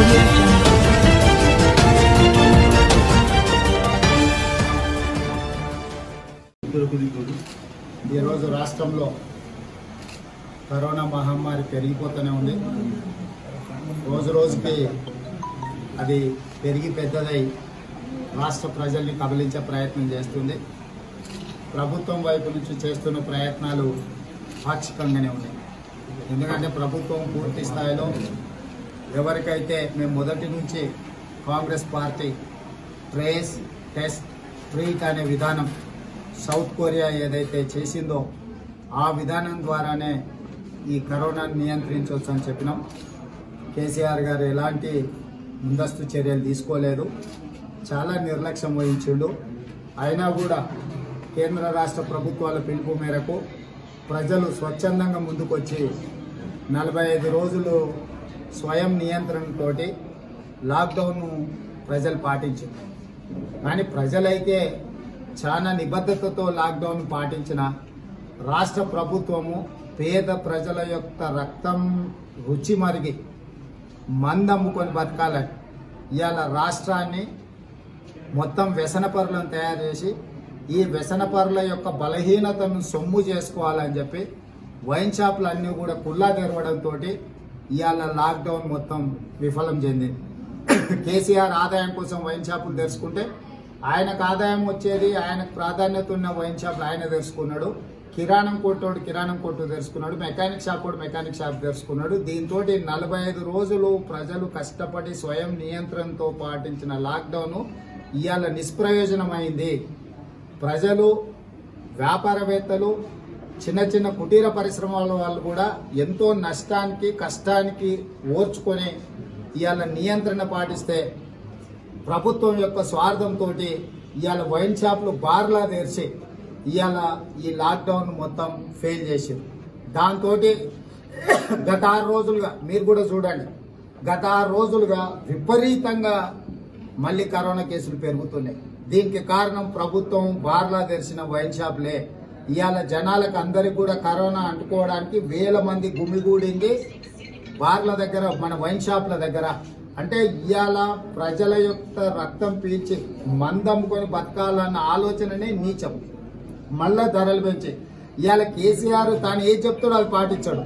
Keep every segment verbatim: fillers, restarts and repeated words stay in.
ఈరోజు రాష్ట్రంలో కరోనా మహమ్మారి పెరిగిపోతూనే ఉంది. రోజు రోజుకి అది పెరిగి పెద్దదై రాష్ట్ర ప్రజల్ని కబలించే ప్రయత్నం చేస్తుంది. ప్రభుత్వం వైపు నుంచి చేస్తున్న ప్రయత్నాలు పాక్షికంగానే ఉన్నాయి. ఎందుకంటే ప్రభుత్వం పూర్తి స్థాయిలో ఎవరికైతే మేము మొదటి నుంచి Congress party trace test treat అనే విధానం సౌత్ కొరియా ఏదైతే చేసిందో ఆ విధానం ద్వారానే ఈ కరోనాను నియంత్రించవచ్చు అని చెప్పినాం. కేసీఆర్ గారు ఎలాంటి ముందస్తు చర్యలు తీసుకోలేదు, చాలా నిర్లక్ష్యం వహించిండు. అయినా కూడా కేంద్ర రాష్ట్ర ప్రభుత్వాల పిలుపు మేరకు ప్రజలు స్వచ్ఛందంగా ముందుకొచ్చి నలభై ఐదు రోజులు స్వయం నియంత్రణతోటి లాక్డౌన్ను ప్రజలు పాటించారు. కానీ ప్రజలైతే చాలా నిబద్ధతతో లాక్డౌన్ పాటించిన రాష్ట్ర ప్రభుత్వము పేద ప్రజల యొక్క రక్తం రుచి మరిగి మందమ్ముకొని బతకాలని ఇవాళ రాష్ట్రాన్ని మొత్తం వ్యసనపరులను తయారు చేసి ఈ వ్యసనపరుల యొక్క బలహీనతను సొమ్ము చేసుకోవాలని చెప్పి వైన్ షాపులు అన్నీ కూడా కుల్లా తెరవడంతో ఇవాళ లాక్డౌన్ మొత్తం విఫలం చెందింది. కేసీఆర్ ఆదాయం కోసం వైన్ షాపులు తెరుచుకుంటే ఆయనకు ఆదాయం వచ్చేది, ఆయనకు ప్రాధాన్యత ఉన్న వైన్ షాపులు ఆయన తెరుచుకున్నాడు. కిరాణం కొట్టోడు కిరాణం కొట్టు తెరుచుకున్నాడు, మెకానిక్ షాప్ కూడా మెకానిక్ షాప్ తెరుచుకున్నాడు. దీంతో నలభై ఐదు రోజులు ప్రజలు కష్టపడి స్వయం నియంత్రణతో పాటించిన లాక్డౌన్ ఇవాళ నిష్ప్రయోజనమైంది. ప్రజలు, వ్యాపారవేత్తలు, చిన్న చిన్న కుటీర పరిశ్రమల వాళ్ళు కూడా ఎంతో నష్టానికి కష్టానికి ఓర్చుకొని ఇవాళ నియంత్రణ పాటిస్తే ప్రభుత్వం యొక్క స్వార్థంతో ఇవాళ వైన్ షాపులు బార్లా తెరిచి ఇవాళ ఈ లాక్డౌన్ మొత్తం ఫెయిల్ చేసింది. దాంతో గత ఆరు రోజులుగా మీరు కూడా చూడండి, గత ఆరు రోజులుగా విపరీతంగా మళ్ళీ కరోనా కేసులు పెరుగుతున్నాయి. దీనికి కారణం ప్రభుత్వం బార్లా తెరిచిన వైన్ షాపులే. ఇవాళ జనాలకు అందరికి కూడా కరోనా అంటుకోవడానికి వేల మంది గుమిగూడింది బార్ల దగ్గర, మన వైన్ షాప్ల దగ్గర. అంటే ఇవాళ ప్రజల యొక్క రక్తం పీల్చి మందమ్ముకొని బతకాలన్న ఆలోచననే నీచం. మళ్ళా ధరలు పెంచి ఇవాళ కేసీఆర్ తాను ఏం చెప్తాడో అది పాటించాడు.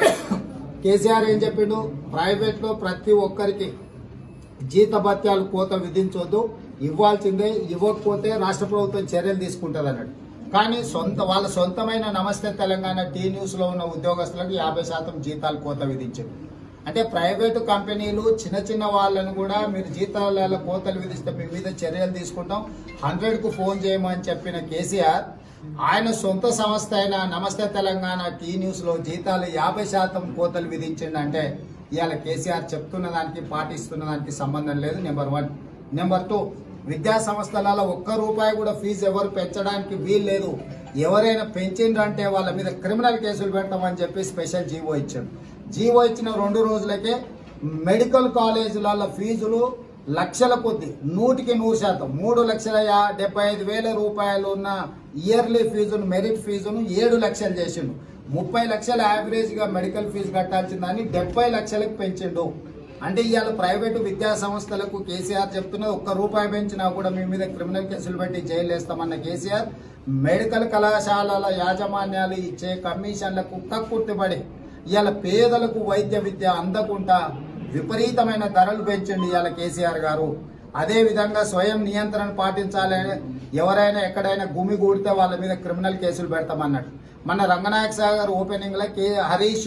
కేసీఆర్ ఏం చెప్పిండు, ప్రైవేట్లో ప్రతి ఒక్కరికి జీతభత్యాలు కోత విధించొద్దు, ఇవ్వాల్సిందే, ఇవ్వకపోతే రాష్ట్ర ప్రభుత్వం చర్యలు తీసుకుంటుంది అన్నాడు. కానీ సొంత వాళ్ళ సొంతమైన నమస్తే తెలంగాణ టీ న్యూస్లో ఉన్న ఉద్యోగస్తులకు యాభై శాతం జీతాలు కోత విధించాడు. అంటే ప్రైవేటు కంపెనీలు చిన్న చిన్న వాళ్ళను కూడా మీరు జీతాల కోతలు విధిస్తే మీ మీద చర్యలు తీసుకుంటాం, హండ్రెడ్కు ఫోన్ చేయమని చెప్పిన కేసీఆర్ ఆయన సొంత సంస్థ అయిన నమస్తే తెలంగాణ టీ న్యూస్లో జీతాలు యాభై శాతం కోతలు విధించిండంటే ఇవాళ కేసీఆర్ చెప్తున్న దానికి పాటిస్తున్న దానికి సంబంధం లేదు. Number one. నెంబర్ టూ, విద్యా సంస్థలలో ఒక్క రూపాయి కూడా ఫీజు ఎవరు పెంచడానికి వీలు లేదు. ఎవరైనా పెంచిండ్రంటే వాళ్ళ మీద క్రిమినల్ కేసులు పెడతామని చెప్పి స్పెషల్ జీవో ఇచ్చాడు. జీవో ఇచ్చిన రెండు రోజులకే మెడికల్ కాలేజీల ఫీజులు లక్షల కొద్ది, నూటికి నూరు శాతం మూడు లక్షల డెబ్బై ఐదు వేల రూపాయలు ఉన్న ఇయర్లీ ఫీజును, మెరిట్ ఫీజును ఏడు లక్షలు చేసిండు. ముప్పై లక్షల యావరేజ్గా మెడికల్ ఫీజు కట్టాల్సిందని డెబ్బై లక్షలకు పెంచిండు. అంటే ఇవాళ ప్రైవేటు విద్యా సంస్థలకు కేసీఆర్ చెప్తున్నది ఒక్క రూపాయి పెంచినా కూడా మీ మీద క్రిమినల్ కేసులు పెట్టి జైలు వేస్తామన్న కేసీఆర్ మెడికల్ కళాశాలల యాజమాన్యాలు ఇచ్చే కమిషన్లకు కక్కుర్తిపడి ఇవాళ పేదలకు వైద్య విద్య అందకుండా విపరీతమైన ధరలు పెంచండి ఇవాళ కేసీఆర్ గారు. అదే విధంగా స్వయం నియంత్రణ పాటించాలని ఎవరైనా ఎక్కడైనా గుమి కూడితే వాళ్ళ మీద క్రిమినల్ కేసులు పెడతామన్నాడు. మన రంగనాయక సాగర్ ఓపెనింగ్ లో కే హరీష్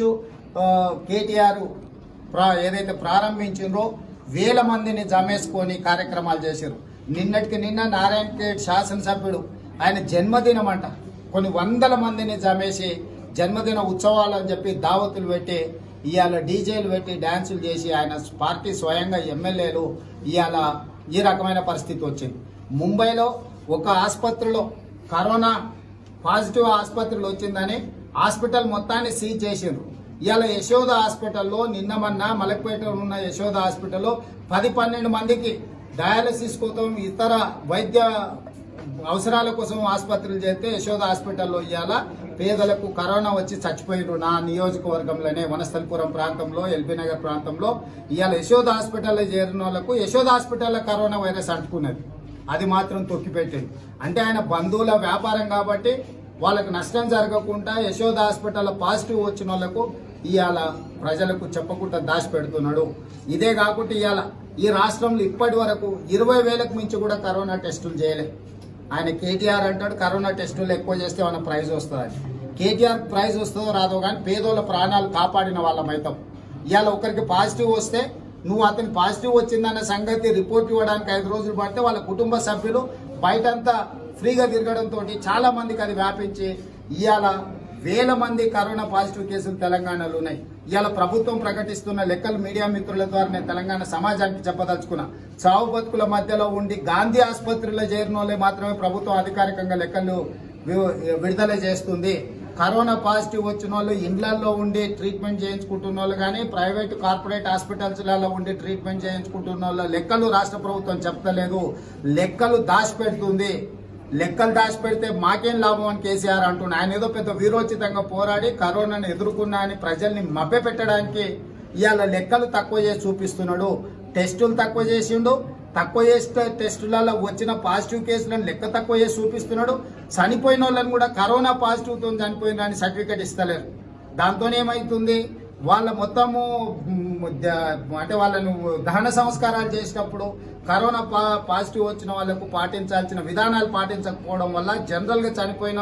కేటీఆర్ ఏదైతే ప్రారంభించిండ్రో వేల మందిని జమేసుకొని కార్యక్రమాలు చేశారు. నిన్నటికి నిన్న నారాయణ ఖేడ్ శాసనసభ్యుడు ఆయన జన్మదినం అంట కొన్ని వందల మందిని జమేసి జన్మదిన ఉత్సవాలు అని చెప్పి దావతులు పెట్టి ఇవాళ డీజేలు పెట్టి డ్యాన్సులు చేసి ఆయన పార్టీ స్వయంగా ఎమ్మెల్యేలు ఇవాళ ఈ రకమైన పరిస్థితి వచ్చింది. ముంబైలో ఒక ఆసుపత్రిలో కరోనా పాజిటివ్ ఆసుపత్రిలో వచ్చిందని హాస్పిటల్ మొత్తాన్ని సీజ్ చేసిండ్రు. ఇవాళ యశోద హాస్పిటల్లో నిన్న మొన్న మలక్పేటలో ఉన్న యశోద హాస్పిటల్లో పది పన్నెండు మందికి డయాలసిస్ కోసం ఇతర వైద్య అవసరాల కోసం ఆసుపత్రులు చేస్తే యశోద హాస్పిటల్లో ఇవాళ పేదలకు కరోనా వచ్చి చచ్చిపోయారు. నా నియోజకవర్గంలోనే వనస్థలిపురం ప్రాంతంలో, ఎల్బీ నగర్ ప్రాంతంలో ఇవాళ యశోద హాస్పిటల్లో చేరిన వాళ్ళకు యశోద హాస్పిటల్లో కరోనా వైరస్ అంటుకున్నది. అది మాత్రం తొక్కిపెట్టింది. అంటే ఆయన బంధువుల వ్యాపారం కాబట్టి వాళ్ళకు నష్టం జరగకుండా యశోద హాస్పిటల్లో పాజిటివ్ వచ్చిన వాళ్ళకు ఇవాళ ప్రజలకు చెప్పకుండా దాచి పెడుతున్నాడు. ఇదే కాకుండా ఇవాళ ఈ రాష్ట్రంలో ఇప్పటి వరకు ఇరవై వేలకు మించి కూడా కరోనా టెస్టులు చేయలేదు. ఆయన కేటీఆర్ అంటాడు కరోనా టెస్టులు ఎక్కువ చేస్తే ఏమైనా ప్రైజ్ వస్తుందని. కేటీఆర్ ప్రైజ్ వస్తుందో రాదో కానీ పేదోళ్ళ ప్రాణాలు కాపాడిన వాళ్ళం అవుతాం. ఇవాళ ఒకరికి పాజిటివ్ వస్తే నువ్వు అతని పాజిటివ్ వచ్చిందన్న సంగతి రిపోర్ట్ ఇవ్వడానికి ఐదు రోజులు పడితే వాళ్ళ కుటుంబ సభ్యులు బయటంతా ఫ్రీగా తిరగడంతో చాలా మందికి అది వ్యాపించి ఇవాళ వేల మంది కరోనా పాజిటివ్ కేసులు తెలంగాణలో ఉన్నాయి. ఇవాళ ప్రభుత్వం ప్రకటిస్తున్న లెక్కలు మీడియా మిత్రుల ద్వారా నేను తెలంగాణ సమాజానికి చెప్పదలుచుకున్నా. చావు బతుకుల మధ్యలో ఉండి గాంధీ ఆసుపత్రిలో చేరిన వాళ్ళే మాత్రమే ప్రభుత్వం అధికారికంగా లెక్కలు విడుదల చేస్తుంది. కరోనా పాజిటివ్ వచ్చిన వాళ్ళు ఇండ్లలో ఉండి ట్రీట్మెంట్ చేయించుకుంటున్న వాళ్ళు కానీ ప్రైవేట్ కార్పొరేట్ హాస్పిటల్స్లలో ఉండి ట్రీట్మెంట్ చేయించుకుంటున్న వాళ్ళ లెక్కలు రాష్ట్ర ప్రభుత్వం చెప్తలేదు. లెక్కలు దాచిపెడుతుంది. లెక్కలు దాచిపెడితే మాకేం లాభం అని కేసీఆర్ అంటున్నా. ఆయన ఏదో పెద్ద వీరోచితంగా పోరాడి కరోనాను ఎదుర్కొన్నా అని ప్రజల్ని మభ్య పెట్టడానికి ఇవాళ లెక్కలు తక్కువ చేసి చూపిస్తున్నాడు. టెస్టులు తక్కువ చేసిండు. తక్కువ చేసిన టెస్టులలో వచ్చిన పాజిటివ్ కేసులను లెక్క తక్కువ చేసి చూపిస్తున్నాడు. చనిపోయిన వాళ్ళని కూడా కరోనా పాజిటివ్తో చనిపోయిందని సర్టిఫికేట్ ఇస్తలేరు. దాంతో ఏమవుతుంది, వాళ్ళ మొత్తము అంటే వాళ్ళను దహన సంస్కారాలు చేసినప్పుడు కరోనా పాజిటివ్ వచ్చిన వాళ్ళకు పాటించాల్సిన విధానాలు పాటించకపోవడం వల్ల జనరల్ గా చనిపోయిన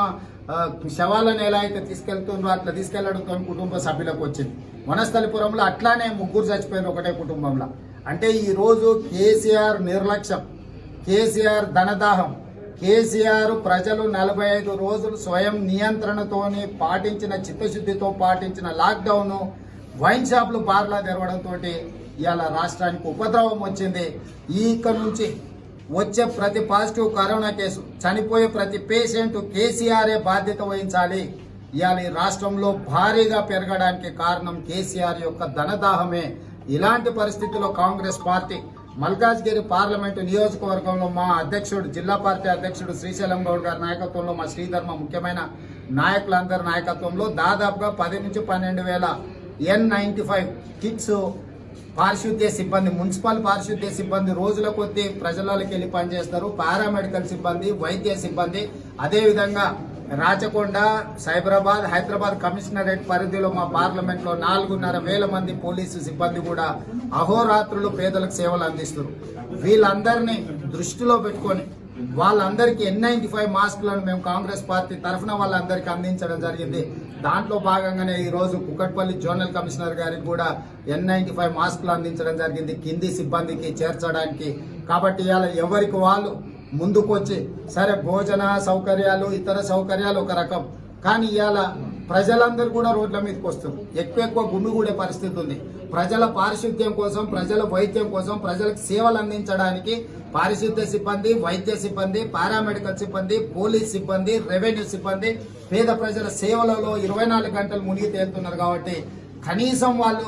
శవాలను ఎలా అయితే తీసుకెళ్తుండ్రో అట్లా తీసుకెళ్లడంతో కుటుంబ సభ్యులకు వచ్చింది. వనస్థలిపురంలో అట్లానే ముగ్గురు చచ్చిపోయిన ఒకటే కుటుంబంలో. అంటే ఈ రోజు కేసీఆర్ నిర్లక్ష్యం, కేసీఆర్ ధనదాహం, కేసీఆర్ ప్రజలు నలభై ఐదు రోజులు స్వయం నియంత్రణతోని పాటించిన చిత్తశుద్ధితో పాటించిన లాక్డౌన్, వైన్ షాపులు బార్లా తెరవడంతో ఇవాళ రాష్ట్రానికి ఉపద్రవం వచ్చింది. ఇక నుంచి వచ్చే ప్రతి పాజిటివ్ కరోనా కేసు, చనిపోయే ప్రతి పేషెంట్ కేసీఆరే బాధ్యత వహించాలి. ఇవాళ ఈ రాష్ట్రంలో భారీగా పెరగడానికి కారణం కేసీఆర్ యొక్క ధనదాహమే. ఇలాంటి పరిస్థితుల్లో కాంగ్రెస్ పార్టీ మల్కాజ్గిరి పార్లమెంటు నియోజకవర్గంలో మా అధ్యక్షుడు, జిల్లా పార్టీ అధ్యక్షుడు శ్రీశైలం గౌడ్ గారి నాయకత్వంలో, మా శ్రీధర్మ ముఖ్యమైన నాయకులందరి నాయకత్వంలో దాదాపుగా పది నుంచి పన్నెండు వేల ఎన్ నైన్టీ ఫైవ్ కిట్స్ పారిశుద్ధ్య సిబ్బంది, మున్సిపల్ పారిశుద్ధ్య సిబ్బంది రోజుల కొద్దీ ప్రజలకి వెళ్లి పనిచేస్తారు. పారామెడికల్ సిబ్బంది, వైద్య సిబ్బంది, అదేవిధంగా రాచకొండ, సైబరాబాద్, హైదరాబాద్ కమిషనరేట్ పరిధిలో మా పార్లమెంట్ లో నాలుగున్నర వేల మంది పోలీసు సిబ్బంది కూడా అహోరాత్రులు పేదలకు సేవలు అందిస్తారు. వీళ్ళందరినీ దృష్టిలో పెట్టుకొని వాళ్ళందరికీ ఎన్ నైన్టీ ఫైవ్ మాస్కులను మేము కాంగ్రెస్ పార్టీ తరఫున వాళ్ళందరికీ అందించడం జరిగింది. దాంట్లో భాగంగానే ఈ రోజు కుకట్పల్లి జోనల్ కమిషనర్ గారికి కూడా ఎన్ నైన్టీ ఫైవ్ మాస్కులు అందించడం జరిగింది కింది సిబ్బందికి చేర్చడానికి. కాబట్టి ఇవాళ ఎవరికి వాళ్ళు ముందుకొచ్చి, సరే భోజన సౌకర్యాలు, ఇతర సౌకర్యాలు ఒక రకం, కానీ ఇవాళ ప్రజలందరూ కూడా రోడ్ల మీదకి వస్తారు. ఎక్కువ ఎక్కువ గుమిగూడే పరిస్థితి ఉంది. ప్రజల పారిశుద్ధ్యం కోసం, ప్రజల వైద్యం కోసం, ప్రజలకు సేవలు అందించడానికి పారిశుద్ధ్య సిబ్బంది, వైద్య సిబ్బంది, పారామెడికల్ సిబ్బంది, పోలీస్ సిబ్బంది, రెవెన్యూ సిబ్బంది పేద ప్రజల సేవలలో ఇరవై నాలుగు గంటలు మునిగి తేలుతున్నారు. కాబట్టి కనీసం వాళ్ళు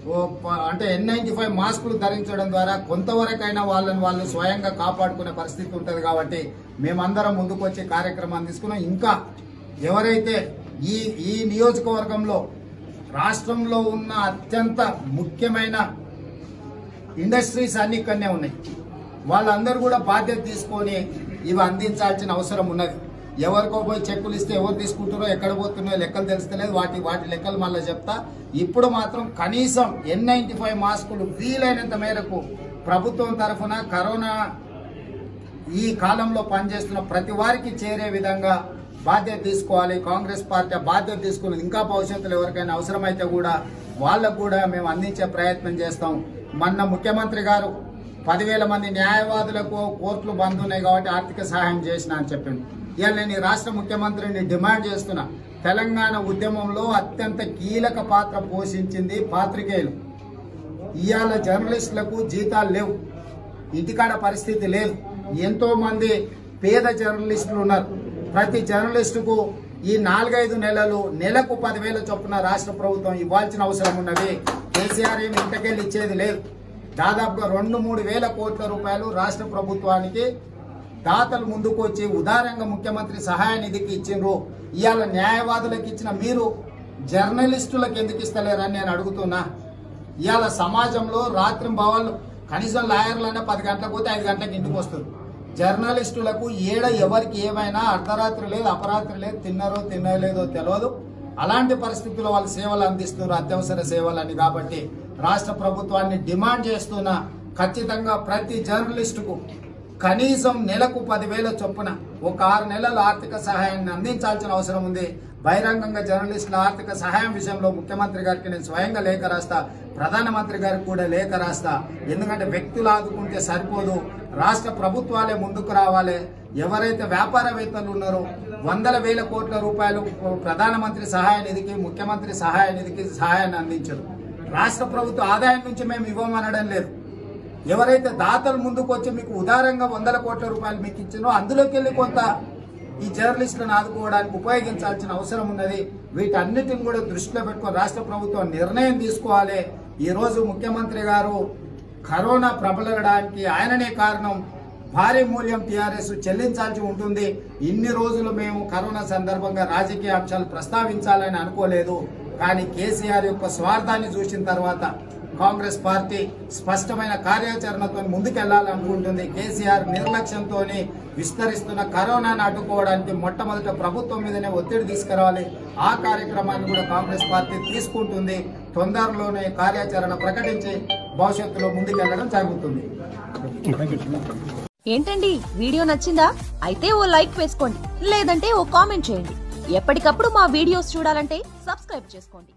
అంటే ఎన్ నైన్టీ ఫైవ్ మాస్కులు ధరించడం ద్వారా కొంతవరకైనా వాళ్ళని వాళ్ళు స్వయంగా కాపాడుకునే పరిస్థితి ఉంటుంది. కాబట్టి మేమందరం ముందుకు వచ్చే కార్యక్రమాన్ని తీసుకున్నాం. ఇంకా ఎవరైతే ఈ ఈ నియోజకవర్గంలో రాష్ట్రంలో ఉన్న అత్యంత ముఖ్యమైన ఇండస్ట్రీస్ అన్ని ఇక్కడనే ఉన్నాయి, వాళ్ళందరూ కూడా బాధ్యత తీసుకొని ఇవి అందించాల్సిన అవసరం ఉన్నది. ఎవరికో పోయి చెక్కులు ఇస్తే ఎవరు తీసుకుంటారో, ఎక్కడ పోతున్నారో లెక్కలు తెలుస్తలేదు. వాటి వాటి లెక్కలు మళ్ళీ చెప్తా. ఇప్పుడు మాత్రం కనీసం ఎన్ నైన్టీ ఫైవ్ మాస్కులు వీలైనంత మేరకు ప్రభుత్వం తరఫున కరోనా ఈ కాలంలో పనిచేస్తున్న ప్రతి వారికి చేరే విధంగా బాధ్యత తీసుకోవాలి. కాంగ్రెస్ పార్టీ బాధ్యత తీసుకుని ఇంకా భవిష్యత్తులో ఎవరికైనా అవసరమైతే కూడా వాళ్ళకు కూడా మేము అందించే ప్రయత్నం చేస్తాం. మొన్న ముఖ్యమంత్రి గారు పదివేల మంది న్యాయవాదులకు కోర్టులు బంద్ ఉన్నాయి కాబట్టి ఆర్థిక సహాయం చేసిన అని చెప్పిండు. ఇవాళ నేను ఈ రాష్ట్ర ముఖ్యమంత్రిని డిమాండ్ చేస్తున్నా, తెలంగాణ ఉద్యమంలో అత్యంత కీలక పాత్ర పోషించింది పాత్రికేయులు. ఇవాళ జర్నలిస్టులకు జీతాలు లేవు, ఇంటికాడ పరిస్థితి లేదు. ఎంతో మంది పేద జర్నలిస్టులు ఉన్నారు. ప్రతి జర్నలిస్టుకు ఈ నాలుగైదు నెలలు నెలకు పదివేల చొప్పున రాష్ట్ర ప్రభుత్వం ఇవ్వాల్సిన అవసరం ఉన్నది. కేసీఆర్ ఏమి ఇంతకెళ్ళి ఇచ్చేది లేదు. దాదాపుగా రెండు మూడు వేల కోట్ల రూపాయలు రాష్ట్ర ప్రభుత్వానికి దాతలు ముందుకు వచ్చి ఉదారంగా ముఖ్యమంత్రి సహాయ నిధికి ఇచ్చిండ్రు. ఇవాళ న్యాయవాదులకు ఇచ్చిన మీరు జర్నలిస్టులకు ఎందుకు ఇస్తలేరని నేను అడుగుతున్నా. ఇవాళ సమాజంలో రాత్రి భావాలు కనీసం లాయర్లన్నా పది గంటలకు పోతే ఐదు గంటలకు ఇంటికి వస్తారు. జర్నలిస్టులకు ఏడ ఎవరికి ఏమైనా అర్ధరాత్రి లేదు అపరాత్రి లేదు, తిన్నారో తినలేదో తెలియదు. అలాంటి పరిస్థితుల్లో వాళ్ళు సేవలు అందిస్తున్నారు, అత్యవసర సేవలని. కాబట్టి రాష్ట్ర ప్రభుత్వాన్ని డిమాండ్ చేస్తున్నా, ఖచ్చితంగా ప్రతి జర్నలిస్టుకు కనీసం నెలకు పదివేల చొప్పున ఒక ఆరు నెలల ఆర్థిక సహాయాన్ని అందించాల్సిన అవసరం ఉంది. బహిరంగంగా జర్నలిస్టుల ఆర్థిక సహాయం విషయంలో ముఖ్యమంత్రి గారికి నేను స్వయంగా లేఖ రాస్తా, ప్రధానమంత్రి గారికి కూడా లేఖ రాస్తా. ఎందుకంటే వ్యక్తులు ఆదుకుంటే సరిపోదు, రాష్ట్ర ప్రభుత్వాలే ముందుకు రావాలి. ఎవరైతే వ్యాపారవేత్తలు ఉన్నారో వందల వేల కోట్ల రూపాయలు ప్రధానమంత్రి సహాయ నిధికి, ముఖ్యమంత్రి సహాయ నిధికి సహాయాన్ని అందించారు. రాష్ట్ర ప్రభుత్వ ఆదాయం నుంచి మేము ఇవ్వమనడం లేదు. ఎవరైతే దాతలు ముందుకు వచ్చి మీకు ఉదారంగా వందల కోట్ల రూపాయలు మీకు ఇచ్చినో అందులోకి వెళ్ళి కొంత ఈ జర్నలిస్టులను ఆదుకోవడానికి ఉపయోగించాల్సిన అవసరం ఉన్నది. వీటన్నిటిని కూడా దృష్టిలో పెట్టుకొని రాష్ట్ర ప్రభుత్వం నిర్ణయం తీసుకోవాలి. ఈ రోజు ముఖ్యమంత్రి గారు కరోనా ప్రబలడానికి ఆయననే కారణం. భారీ మూల్యం టీఆర్ఎస్ చెల్లించాల్సి ఉంటుంది. ఇన్ని రోజులు మేము కరోనా సందర్భంగా రాజకీయ అంశాలు ప్రస్తావించాలని అనుకోలేదు. కానీ కేసీఆర్ యొక్క స్వార్థాన్ని చూసిన తర్వాత కాంగ్రెస్ పార్టీ స్పష్టమైన కార్యాచరణతో ముందుకెళ్లాలనుకుంటుంది. కేసీఆర్ నిర్లక్ష్యంతో విస్తరిస్తున్న కరోనాను అడ్డుకోవడానికి మొట్టమొదట ప్రభుత్వం మీదనే ఒత్తిడి తీసుకురావాలి. ఆ కార్యక్రమాన్ని కూడా కాంగ్రెస్ పార్టీ తీసుకుంటుంది. తొందరలోనే కార్యాచరణ ప్రకటించి భవిష్యత్తులో ముందుకెళ్లడం జరుగుతుంది. ఏంటండి, వీడియో నచ్చిందా? అయితే ఓ లైక్ వేసుకోండి, లేదంటే ఓ కామెంట్ చేయండి. ఎప్పటికప్పుడు మా వీడియోస్ చూడాలంటే సబ్స్క్రైబ్ చేసుకోండి.